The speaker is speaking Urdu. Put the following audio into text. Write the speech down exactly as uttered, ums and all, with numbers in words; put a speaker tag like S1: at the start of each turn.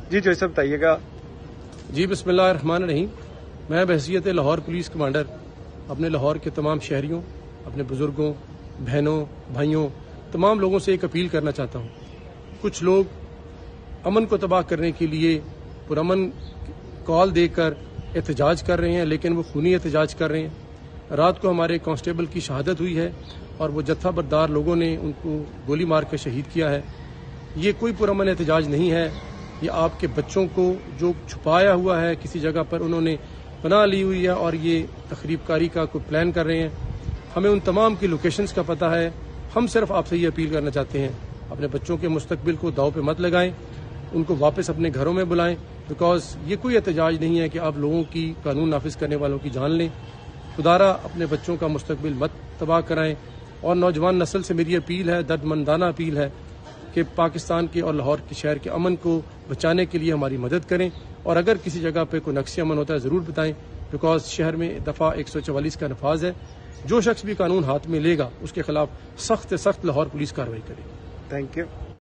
S1: جی جو سب بتائیے گا.
S2: جی بسم اللہ الرحمن الرحیم. میں بحیثیت لاہور پولیس کمانڈر اپنے لاہور کے تمام شہریوں، اپنے بزرگوں، بہنوں، بھائیوں، تمام لوگوں سے ایک اپیل کرنا چاہتا ہوں. کچھ لوگ امن کو تباہ کرنے کے لیے پرامن کال دے کر احتجاج کر رہے ہیں، لیکن وہ خونی احتجاج کر رہے ہیں. رات کو ہمارے کانسٹیبل کی شہادت ہوئی ہے اور وہ جتھا بردار لوگوں نے ان کو گولی مار کر شہید کیا ہے. یہ کوئی پرامن احتجاج نہیں ہے. یہ آپ کے بچوں کو جو چھپایا ہوا ہے کسی جگہ پر انہوں نے پناہ لی ہوئی ہے اور یہ تخریب کاری کا کوئی پلان کر رہے ہیں. ہمیں ان تمام کی لوکیشنز کا پتہ ہے. ہم صرف آپ سے یہ اپیل کرنا چاہتے ہیں، اپنے بچوں کے مستقبل کو داؤ پہ مت لگائیں، ان کو واپس اپنے گھروں میں بلائیں، بیکاز یہ کوئی احتجاج نہیں ہے کہ آپ لوگوں کی قانون نافذ کرنے والوں کی جان لیں. خدارا اپنے بچوں کا مستقبل مت تباہ کرائیں. اور نوجوان نسل سے میری اپیل ہے، درد مندانہ اپیل ہے کہ پاکستان کے اور لاہور کے شہر کے امن کو بچانے کے لیے ہماری مدد کریں. اور اگر کسی جگہ پہ کوئی نقص امن ہوتا ہے ضرور بتائیں، بیکاز شہر میں دفعہ ایک سو چوالیس کا نفاذ ہے. جو شخص بھی قانون ہاتھ میں لے گا اس کے خلاف سخت سے سخت لاہور پولیس کارروائی کرے گی.
S1: Thank you.